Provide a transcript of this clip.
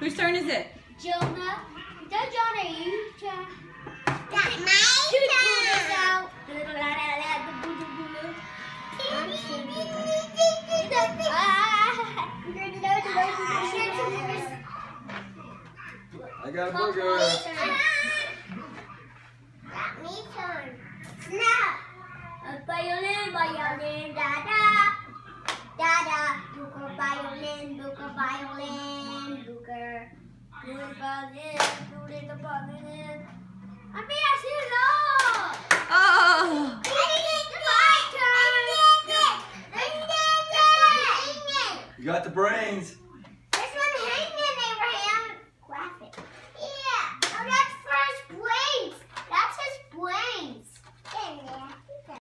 Whose turn is it? Jonah. Go, Jonah. You try. That's my turn. I got a booger. That's me turn. Snap. Violin, violin, da da. Da da. Booker, violin, booker, violin, booker. Booker, violin, booker, violin. I'm being too long. Oh! I did it. You got the brains.